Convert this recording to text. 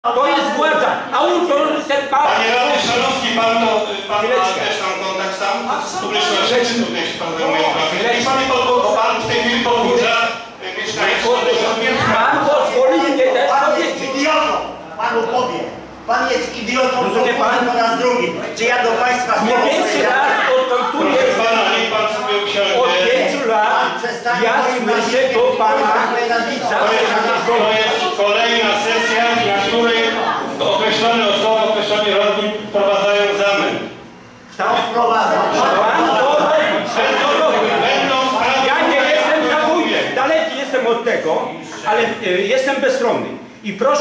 To jest władza. Autor ten pan... Panie radny Szanowski, pan ma też tam kontakt sam z publicznością, tutaj się pan zajmuje profilem. I pan w tej chwili podburza mieszkańców. Pan pozwoli mnie też powiedzieć. Idiotą! Panu powiem. Pan jest idiotą, rozumie pan? Po raz drugi. Czy ja do państwa Nie więcej raz, odkąd tu Proszę jest. pana, niech pan sobie usiądzie. Od 5 lat ja słyszę do pana. To jest kolejna sesja, na której określone osoby, określoni radni wprowadzają zamęt. Tam wprowadza. Ja nie jestem za wójtem. Daleki jestem od tego, ale jestem bezstronny. I proszę.